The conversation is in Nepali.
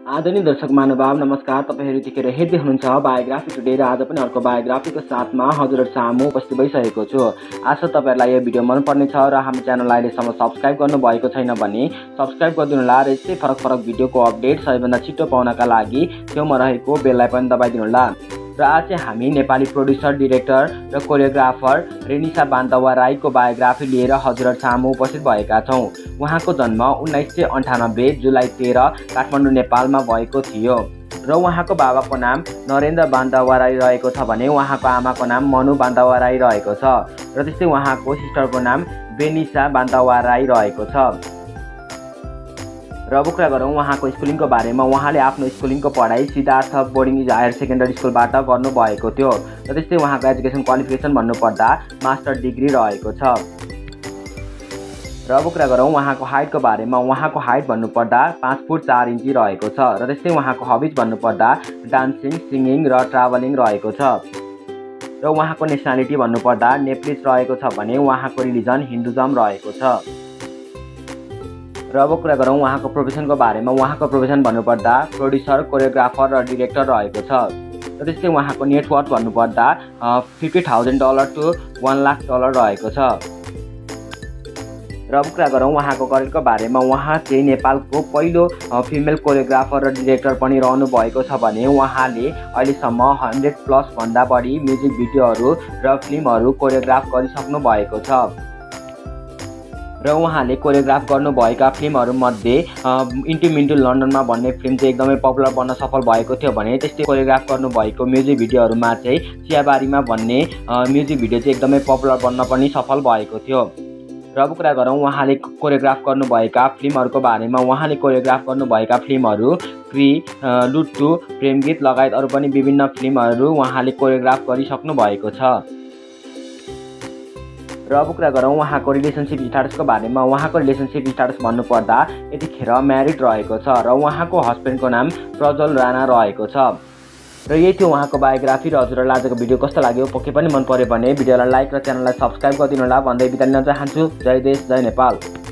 आदरणीय दर्शक महानुभाव नमस्कार। तपाईहरु यतिखेर हेर्दै हुनुहुन्छ बायोग्राफी टुडे र आज पनि अर्को बायोग्राफीको साथमा हजुरहरु सामु उपस्थित भइसकेको छु। आशा तपाईहरुलाई यो भिडियो मन पर्ने छ र हाम्रो च्यानललाई अहिलेसम्म सब्स्क्राइब गर्नु भएको छैन भने सब्स्क्राइब गरिदिनु होला र यस्तै फरक भिडियोको अपडेट सबैभन्दा छिटो पाउनका लागि छेउमा रहेको बेललाई पनि दबाइदिनु होला। र आज चाहिँ हामी नेपाली प्रोड्युसर, डाइरेक्टर र कोरियोग्राफर रेनिसा बान्तवा राईको बायोग्राफी लिएर हजुरहरु सामु उपस्थित भएका छौं। उहाँको जन्म 1998 जुलाई 13 काठमाडौँ नेपालमा भएको थियो र उहाँको बाबाको नाम नरेन्द्र बान्तवा राई रहेको छ भने उहाँको आमाको नाम मनु बान्तवा राई रहेको छ र त्यस्तै उहाँको सिस्टरको नाम बेनिसा बान्तवा राई रहेको छ। र अब कुरा गरौँ उहाँको स्कुलिङको बारेमा। उहाँले आफ्नो स्कुलिङको पढाइ सिद्धार्थ बोर्डिङ हायर सेकेन्डरी स्कुलबाट गर्नुभएको थियो र त्यस्तै उहाँको एजुकेसन क्वालिफिकेसन भन्नुपर्दा मास्टर डिग्री रहेको छ। र अब कुरा गरौँ उहाँको हाइटको बारेमा। उहाँको हाइट भन्नुपर्दा 5 फुट 4 इन्ची रहेको छ र त्यस्तै उहाँको हबिज भन्नुपर्दा डान्सिङ, सिङ्गिङ र ट्राभलिङ रहेको छ। र उहाँको नेसनालिटी भन्नुपर्दा नेप्लिज रहेको छ भने उहाँको रिलिजन हिन्दुजम रहेको छ। र अब कुरा गरौँ उहाँको प्रोफेसनको बारेमा। उहाँको प्रोफेसन भन्नुपर्दा प्रोड्युसर, कोरियोग्राफर र डाइरेक्टर रहेको छ र त्यस्तै उहाँको नेटवर्थ भन्नुपर्दा $50,000 to $1 लाख रहेको छ। र अब कुरा गरौँ उहाँको करियरको बारेमा। उहाँ चाहिँ नेपालको पहिलो फिमेल कोरियोग्राफर र डाइरेक्टर पनि रहनु भएको छ भने उहाँले अहिलेसम्म 100+ भन्दा बढी म्युजिक भिडियोहरू र फिल्महरू कोरियोग्राफ गरिसक्नु भएको छ। र उहाँले कोरियोग्राफ गर्नुभएका फिल्महरूमध्ये इन्टु मिन्टु लन्डनमा भन्ने फिल्म चाहिँ एकदमै पपुलर बन्न सफल भएको थियो भने त्यस्तै कोरियोग्राफ गर्नुभएको म्युजिक भिडियोहरूमा चाहिँ चियाबारीमा भन्ने म्युजिक भिडियो चाहिँ एकदमै पपुलर बन्न पनि सफल भएको थियो। र अब कुरा गरौँ उहाँले कोरियोग्राफ गर्नुभएका फिल्महरूको बारेमा। उहाँले कोरियोग्राफ गर्नुभएका फिल्महरू क्री, लुट्टु, प्रेमगीत लगायत अरू पनि विभिन्न फिल्महरू उहाँले कोरियोग्राफ गरिसक्नु भएको छ। र अब कुरा गरौँ उहाँको रिलेसनसिप स्ट्याटसको बारेमा। उहाँको रिलेसनसिप स्ट्याटस भन्नुपर्दा यतिखेर म्यारिड रहेको छ र उहाँको हस्बेन्डको नाम प्रज्वल राणा रहेको छ। र यही थियो उहाँको बायोग्राफी। र हजुरहरूलाई आजको भिडियो कस्तो लाग्यो, पक्कै पनि मन पर्यो भने भिडियोलाई लाइक र च्यानललाई सब्स्क्राइब गरिदिनु होला भन्दै बिदा लिन चाहन्छु। जय देश, जय नेपाल।